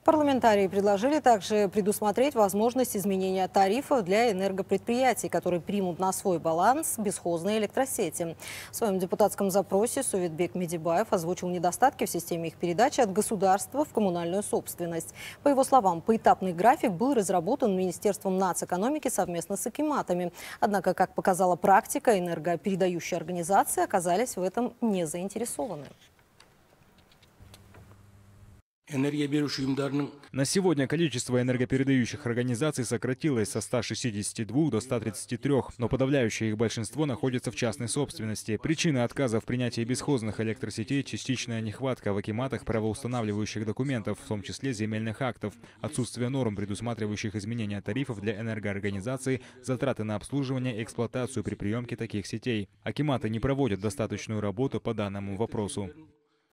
Парламентарии предложили также предусмотреть возможность изменения тарифов для энергопредприятий, которые примут на свой баланс бесхозные электросети. В своем депутатском запросе Советбек Медибаев озвучил недостатки в системе их передачи от государства в коммунальную собственность. По его словам, поэтапный график был разработан Министерством нацэкономики совместно с акиматами. Однако, как показала практика, энергопередающие организации оказались в этом не заинтересованы. На сегодня количество энергопередающих организаций сократилось со 162 до 133, но подавляющее их большинство находится в частной собственности. Причина отказа в принятии бесхозных электросетей – частичная нехватка в акиматах правоустанавливающих документов, в том числе земельных актов, отсутствие норм, предусматривающих изменения тарифов для энергоорганизаций, затраты на обслуживание и эксплуатацию при приемке таких сетей. Акиматы не проводят достаточную работу по данному вопросу.